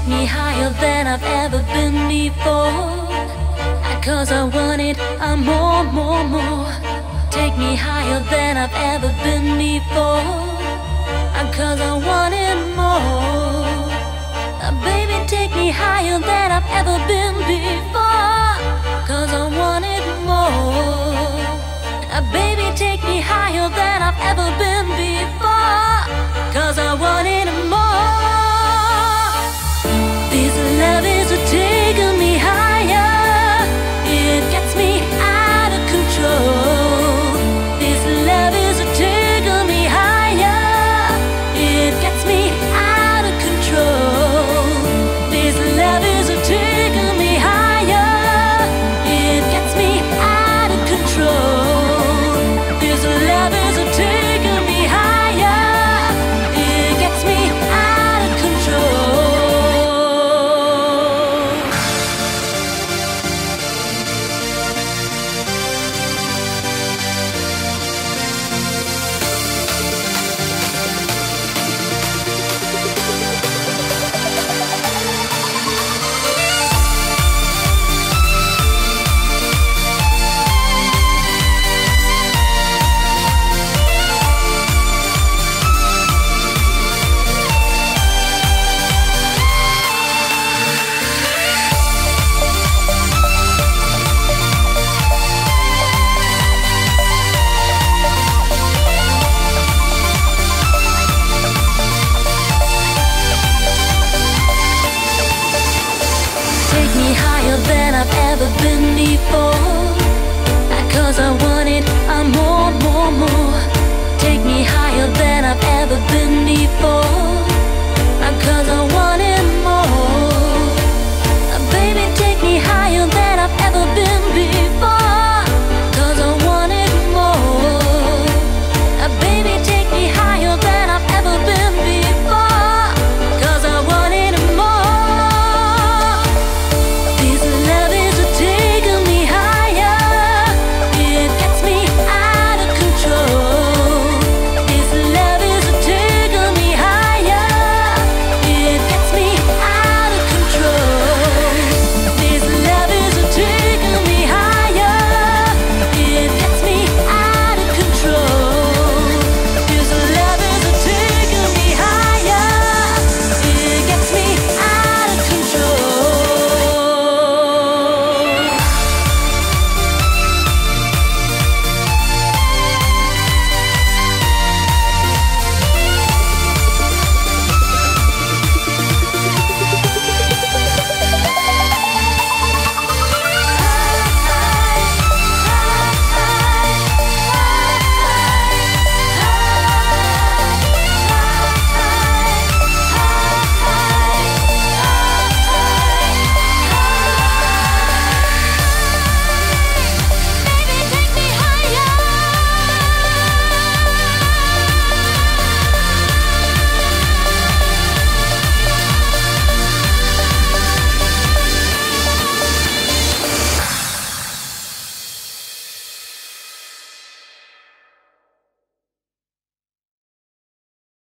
Take me higher than I've ever been before. 'Cause I want it, I'm more, more, more. Take me higher than I've ever been before. 'Cause I want it more. Baby, take me higher than I've ever been before. 'Cause I want it more. Baby, take me higher than I've ever been